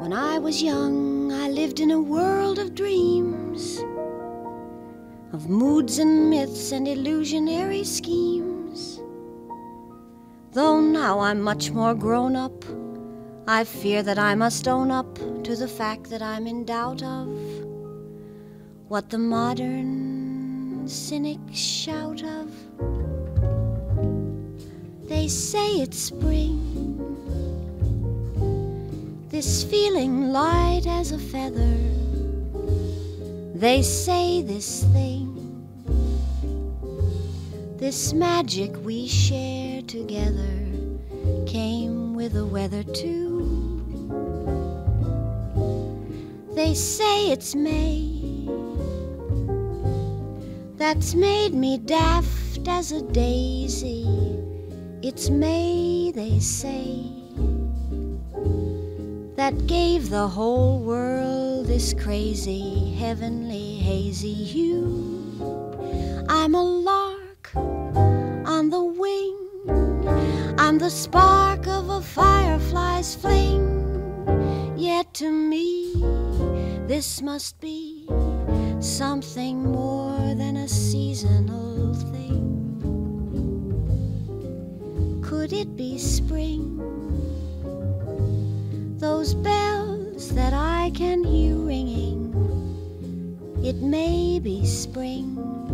When I was young, I lived in a world of dreams, of moods and myths and illusionary schemes. Though now I'm much more grown up, I fear that I must own up to the fact that I'm in doubt of what the modern cynics shout of. They say it's spring, this feeling light as a feather. They say this thing, this magic we share together, came with the weather too. They say it's May, that's made me daft as a daisy. It's May, they say, that gave the whole world this crazy, heavenly, hazy hue. I'm a lark on the wing, I'm the spark of a firefly's fling. Yet to me, this must be something more than a seasonal thing. Could it be spring? Those bells that I can hear ringing, it may be spring.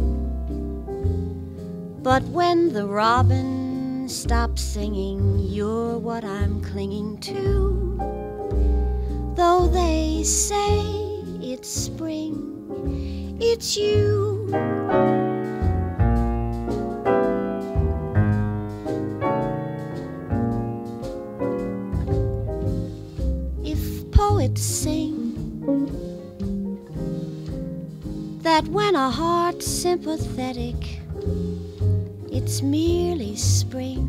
But when the robin stops singing, you're what I'm clinging to. Though they say it's spring, it's you. If poets sing that when a heart's sympathetic, it's merely spring,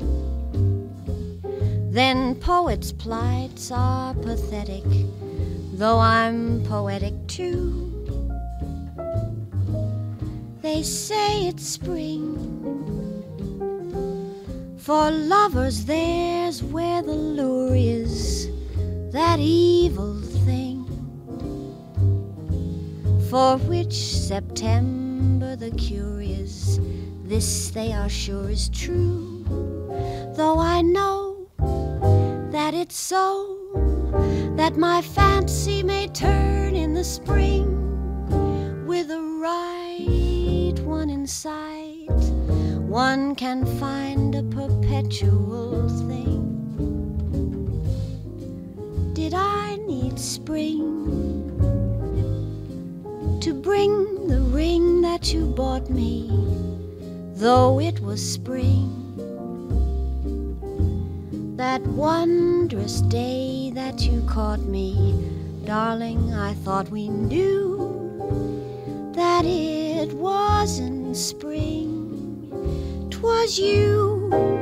then poets' plights are pathetic, though I'm poetic too. They say it's spring, for lovers there's where the lure is, that evil thing, for which September the cure is. This they are sure is true, though I know that it's so, that my fancy may turn in the spring with the right one in sight. One can find a perpetual thing. Did I need spring to bring the ring that you bought me, though it was spring? That wondrous day that you caught me, darling, I thought we knew that it wasn't spring, 'twas you.